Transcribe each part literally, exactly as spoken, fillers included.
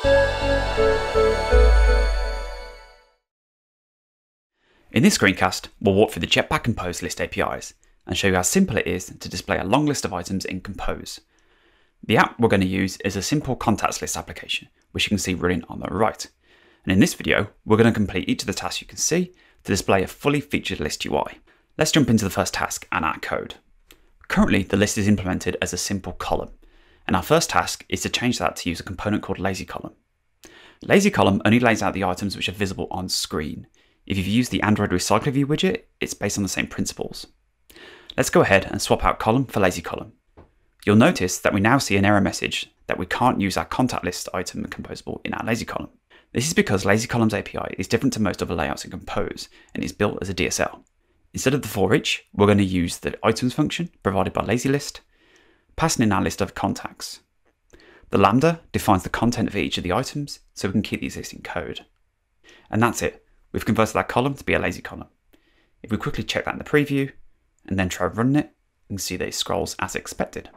In this screencast, we'll walk through the Jetpack Compose list A P Is and show you how simple it is to display a long list of items in Compose. The app we're going to use is a simple contacts list application, which you can see running on the right. And in this video, we're going to complete each of the tasks you can see to display a fully featured list U I. Let's jump into the first task and our code. Currently, the list is implemented as a simple column, and our first task is to change that to use a component called lazy column. Lazy column only lays out the items which are visible on screen. If you've used the Android Recycler View widget, it's based on the same principles. Let's go ahead and swap out column for lazy column. You'll notice that we now see an error message that we can't use our contact list item composable in our lazy column. This is because lazy columns A P I is different to most other layouts in Compose and is built as a D S L. Instead of the for each, we're going to use the items function provided by lazy list, passing in our list of contacts. The lambda defines the content of each of the items so we can keep the existing code. And that's it. We've converted that column to be a lazy column. If we quickly check that in the preview and then try running it, you can see that it scrolls as expected.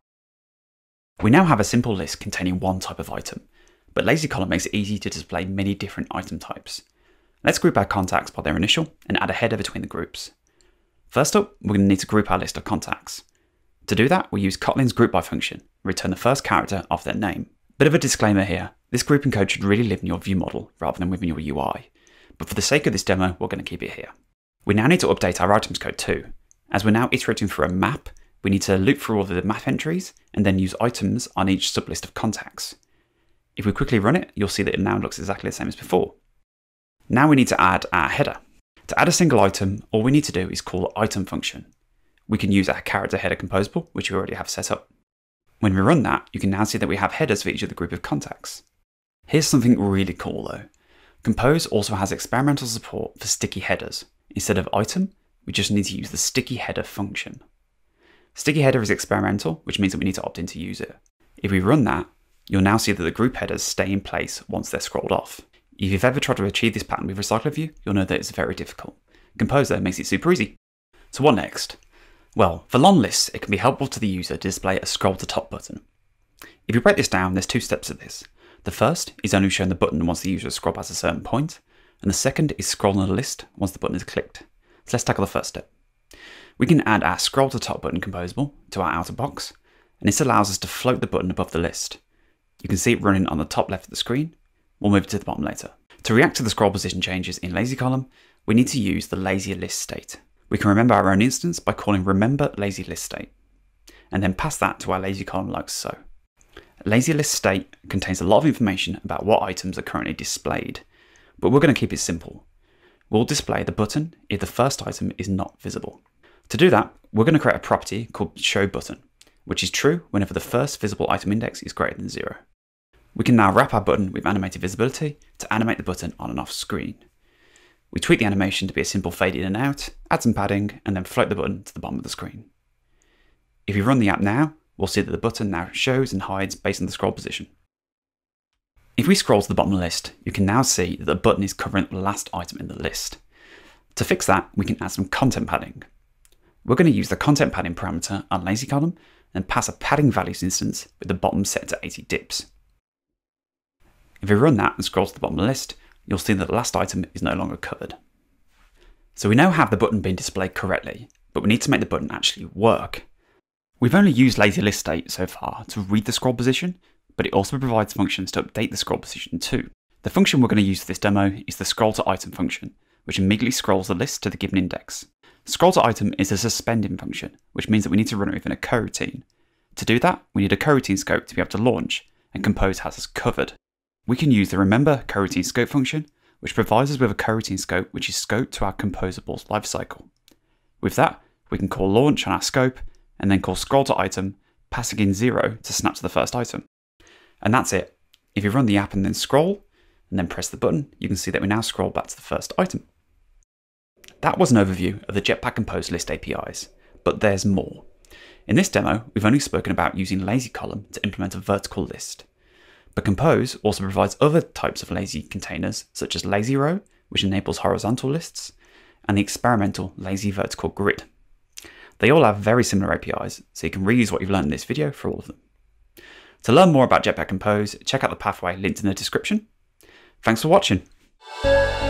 We now have a simple list containing one type of item, but lazy column makes it easy to display many different item types. Let's group our contacts by their initial and add a header between the groups. First up, we're going to need to group our list of contacts. To do that, we use Kotlin's group by function, return the first character of their name. Bit of a disclaimer here, this grouping code should really live in your view model rather than within your U I. But for the sake of this demo, we're going to keep it here. We now need to update our items code too. As we're now iterating through a map, we need to loop through all of the map entries and then use items on each sublist of contacts. If we quickly run it, you'll see that it now looks exactly the same as before. Now we need to add our header. To add a single item, all we need to do is call item function. We can use our character header composable, which we already have set up. When we run that, you can now see that we have headers for each of the group of contacts. Here's something really cool though. Compose also has experimental support for sticky headers. Instead of item, we just need to use the sticky header function. Sticky header is experimental, which means that we need to opt in to use it. If we run that, you'll now see that the group headers stay in place once they're scrolled off. If you've ever tried to achieve this pattern with Recycler View, you'll know that it's very difficult. Compose though makes it super easy. So what next? Well, for long lists, it can be helpful to the user to display a scroll to top button. If you break this down, there's two steps to this. The first is only showing the button once the user has scrolled past a certain point, and the second is scrolling the list once the button is clicked. So let's tackle the first step. We can add our scroll to top button composable to our outer box, and this allows us to float the button above the list. You can see it running on the top left of the screen. We'll move it to the bottom later. To react to the scroll position changes in lazy column, we need to use the lazy list state. We can remember our own instance by calling remember lazy list state, and then pass that to our lazy column like so. Lazy list state contains a lot of information about what items are currently displayed, but we're going to keep it simple. We'll display the button if the first item is not visible. To do that, we're going to create a property called show button, which is true whenever the first visible item index is greater than zero. We can now wrap our button with animated visibility to animate the button on and off screen. We tweak the animation to be a simple fade in and out, add some padding, and then float the button to the bottom of the screen. If you run the app now, we'll see that the button now shows and hides based on the scroll position. If we scroll to the bottom of the list, you can now see that the button is covering the last item in the list. To fix that, we can add some content padding. We're going to use the content padding parameter on lazy column and pass a padding values instance with the bottom set to eighty dips. If we run that and scroll to the bottom of the list, you'll see that the last item is no longer covered. So we now have the button being displayed correctly, but we need to make the button actually work. We've only used lazy list state so far to read the scroll position, but it also provides functions to update the scroll position too. The function we're going to use for this demo is the scroll to item function, which immediately scrolls the list to the given index. Scroll to item is a suspending function, which means that we need to run it within a coroutine. To do that, we need a coroutine scope to be able to launch, and Compose has us covered. We can use the remember coroutine scope function, which provides us with a coroutine scope which is scoped to our composable's lifecycle. With that, we can call launch on our scope, and then call scroll to item, passing in zero to snap to the first item. And that's it. If you run the app and then scroll, and then press the button, you can see that we now scroll back to the first item. That was an overview of the Jetpack Compose list A P Is, but there's more. In this demo, we've only spoken about using lazy column to implement a vertical list. But Compose also provides other types of lazy containers, such as lazy row, which enables horizontal lists, and the experimental lazy vertical grid. They all have very similar A P Is, so you can reuse what you've learned in this video for all of them. To learn more about Jetpack Compose, check out the pathway linked in the description. Thanks for watching.